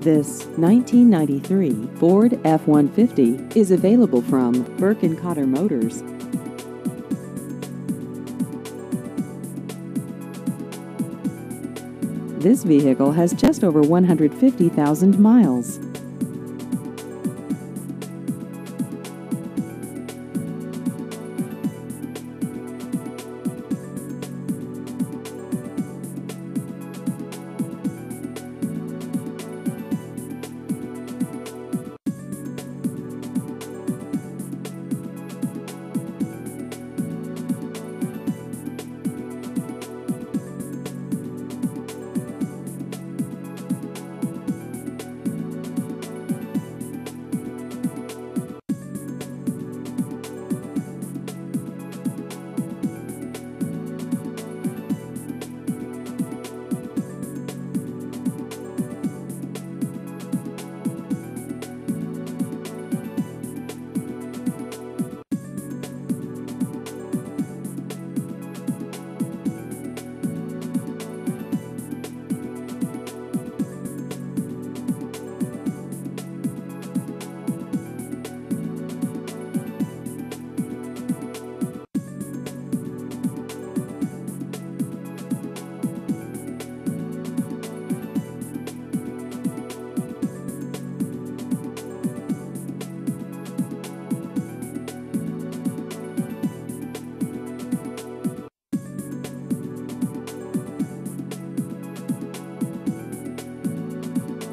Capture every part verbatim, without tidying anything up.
This nineteen ninety-three Ford F one fifty is available from Berkenkotter Motors. This vehicle has just over one hundred fifty thousand miles.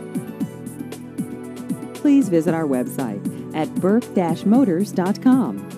Please visit our website at berk dash motors dot com.